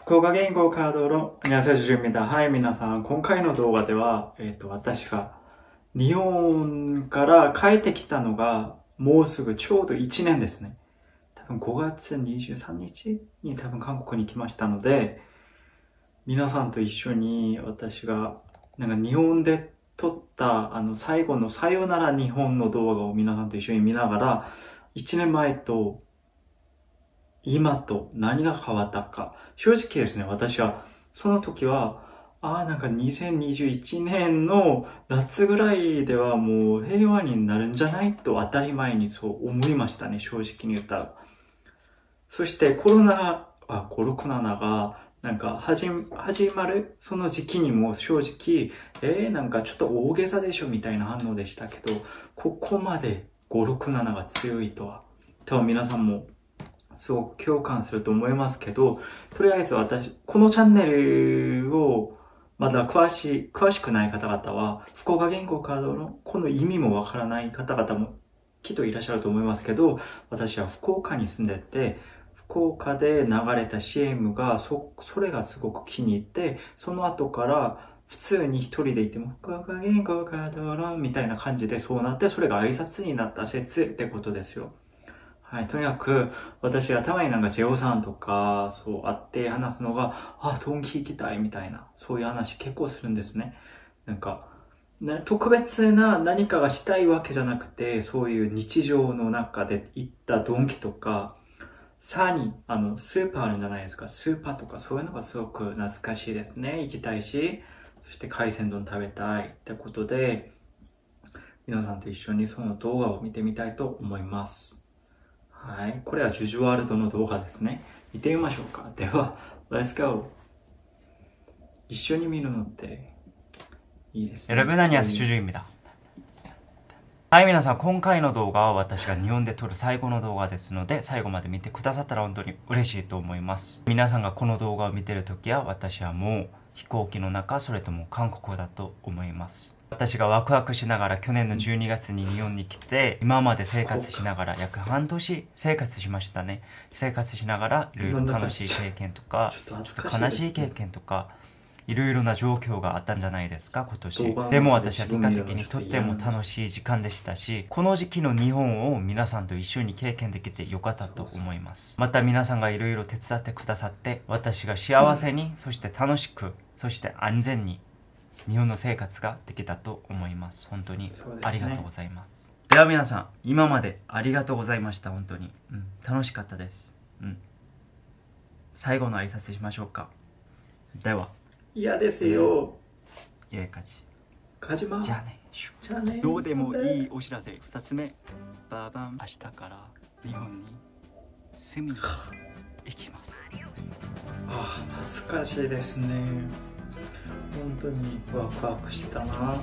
福岡言語カードの안녕하세요 주주입니다。はい、皆さん。今回の動画では、私が日本から帰ってきたのが、もうすぐちょうど1年ですね。多分5月23日に多分韓国に来ましたので、皆さんと一緒に私が、日本で撮った最後のさよなら日本の動画を皆さんと一緒に見ながら、1年前と今と何が変わったか。正直ですね、私は、その時は、2021年の夏ぐらいではもう平和になるんじゃないと当たり前にそう思いましたね、正直に言ったら。そしてコロナが始まるその時期にも正直、ちょっと大げさでしょみたいな反応でしたけど、ここまで5、6、7が強いとは、多分皆さんもすごく共感すると思いますけど、とりあえずこのチャンネルをまだ詳しくない方々は、福岡言語カードのこの意味もわからない方々もきっといらっしゃると思いますけど、私は福岡に住んでて、福岡で流れた CM がそれがすごく気に入って、その後から普通に一人でいても、福岡言語カードのみたいな感じでそうなって、それが挨拶になった説ってことですよ。はい。とにかく、私がたまにジェオさんとか、そう会って話すのが、ドンキ行きたいみたいな、そういう話結構するんですね。特別な何かがしたいわけじゃなくて、そういう日常の中で行ったドンキとか、さらに、スーパーあるんじゃないですか。スーパーとかそういうのがすごく懐かしいですね。行きたいし、そして海鮮丼食べたいってことで、皆さんと一緒にその動画を見てみたいと思います。はい。これはジュジュワールドの動画ですね。見てみましょうか。では、Let's go! 一緒に見るのっていいですね。 여러분 안녕하세요 주주입니다。はい、皆さん、今回の動画は私が日本で撮る最後の動画ですので、最後まで見てくださったら本当に嬉しいと思います。皆さんがこの動画を見てるときは、私はもう飛行機の中、それとも韓国だと思います。私がワクワクしながら去年の12月に日本に来て、今まで生活しながら約半年生活しましたね。生活しながらいろいろ楽しい経験とか、悲しい経験とか、いろいろな状況があったんじゃないですか、今年。でも私は結果的にとっても楽しい時間でしたし、この時期の日本を皆さんと一緒に経験できてよかったと思います。また皆さんがいろいろ手伝ってくださって、私が幸せに、そして楽しく、そして安全に日本の生活ができたと思います。本当にありがとうございます。では皆さん、今までありがとうございました。本当に。楽しかったです。最後の挨拶しましょうか。では。 嫌ですよ。 いや、カジ。 カジマ。 じゃあね。どうでもいいお知らせ。2つ目。バーバン。明日から日本に住みに行きます。 懐かしいですね。本当にワクワクしたな。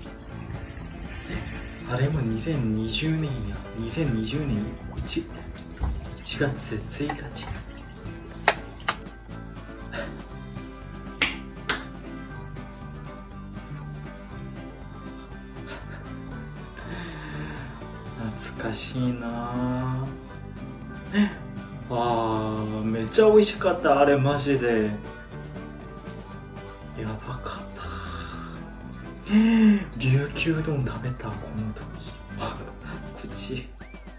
あれも2020年や。2020年1月1日。懐かしいな。めっちゃ美味しかった。あれマジでやばかった。琉球丼食べたこの時。口。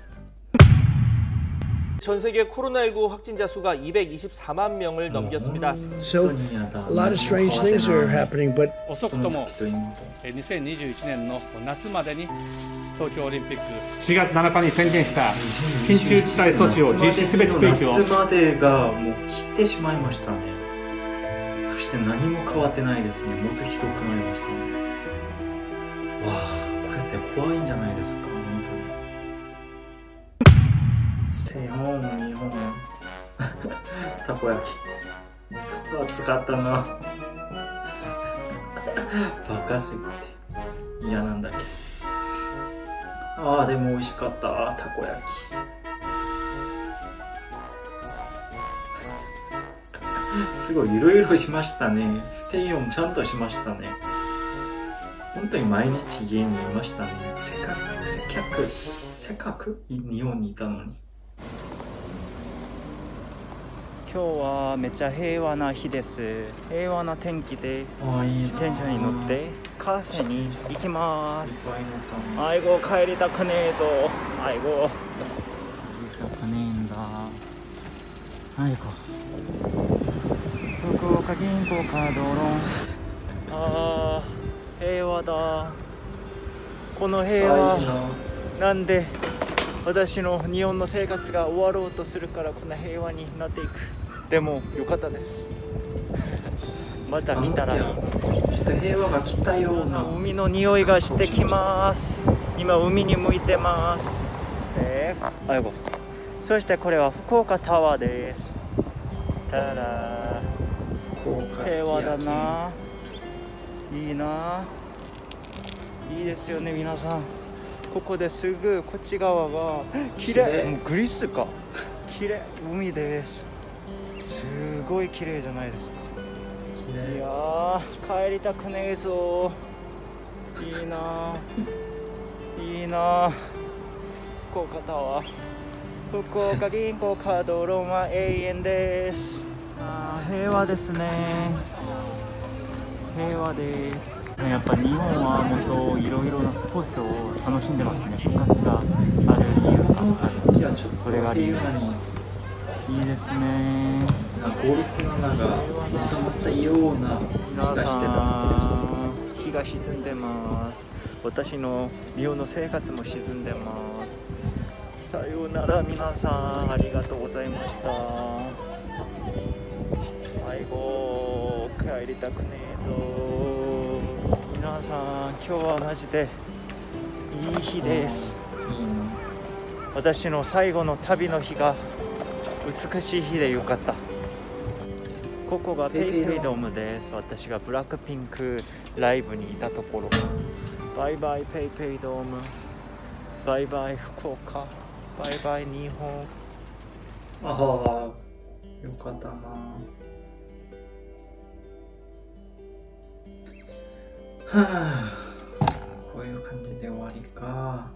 전 세계 코로나19 확진자 수가 224만 명을 넘겼습니다. So a lot of strange things are happening, but 遅くとも2021年の夏までに東京オリンピック4月7日に宣言した緊急事態措置を実施すべき区域を夏までがもう切ってしまいましたね。そして何も変わってないですね。もっとひどくなりましたね。これって怖いんじゃないですか。ステイホーム日本たこ焼き暑かったな。バカすぎて嫌なんだけど。でも美味しかったたこ焼き。すごいいろいろしましたね。ステイホームちゃんとしましたね。本当に毎日家にいましたね。せっかく日本にいたのに。 今日はめっちゃ平和な日です。平和な天気で自転車に乗ってカフェに行きます。アイゴ帰りたくねえぞ。アイゴ帰りたくねえんだ。アイゴ福岡銀行カードロン。平和だ。この平和なんで私の日本の生活が終わろうとするからこんな平和になっていく。でもよかったです。また来たらいい。 ちょっと平和が来たような海の匂いがしてきます。今海に向いてます。あいご。そしてこれは福岡タワーです。たら平和だな。いいな。いいですよね皆さん。ここですぐこっち側が綺麗。もうグリスか。綺麗海です。すごい綺麗じゃないですか。いやー帰りたくねえぞ。いいないいな。福岡タワー。福岡銀行カードローンは永遠です。平和ですね。平和です。やっぱ日本はもっといろいろなスポーツを楽しんでますね。部活がある理由がそれが理由。いいですね。 ゴルフの名が収まったような気がしてたんです。 日が沈んでます。私の日本の生活も沈んでます。さようなら皆さん、ありがとうございました。最後帰りたくねえぞ。皆さん今日はマジでいい日です。私の最後の旅の日が美しい日でよかった。ここがペイペイドームです。私がブラックピンクライブにいたところ。バイバイペイペイドーム。バイバイ福岡。バイバイ日本。 ああ、よかったな。はあ、こういう感じで終わりか。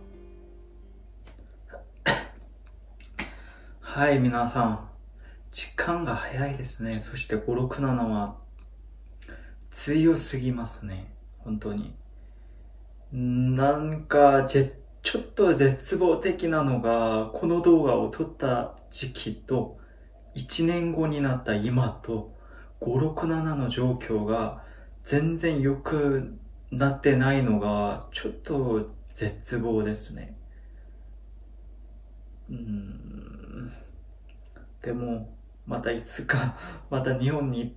はい、皆さん。時間が早いですね。そして5、6、7は強すぎますね。本当に。なんか、ちょっと絶望的なのが、この動画を撮った時期と、1年後になった今と、5、6、7の状況が全然良くなってないのが、ちょっと絶望ですね。でも、またいつか、また日本に行って、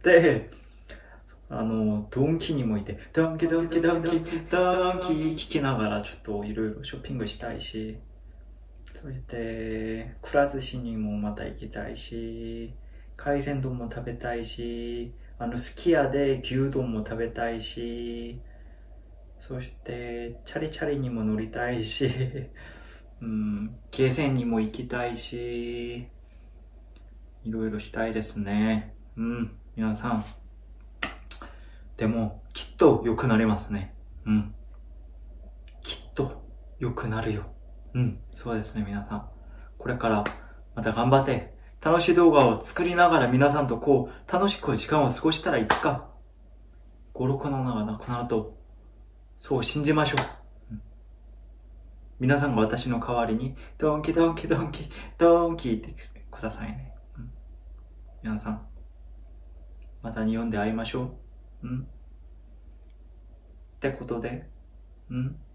ドンキにもいて、ドンキ聞きながらちょっといろいろショッピングしたいし、そして、くら寿司にもまた行きたいし、海鮮丼も食べたいし、すき家で牛丼も食べたいし、そして、チャリチャリにも乗りたいし、ゲーセンにも行きたいし、いろいろしたいですね。皆さん。でも、きっと良くなりますね。きっと良くなるよ。そうですね、皆さん。これからまた頑張って、楽しい動画を作りながら皆さんとこう、楽しく時間を過ごしたらいつか、5、6、7がなくなると、そう信じましょう。皆さんが私の代わりに、ドンキドンキドンキ、ドンキってくださいね。皆さん、また日本で会いましょう。ってことで、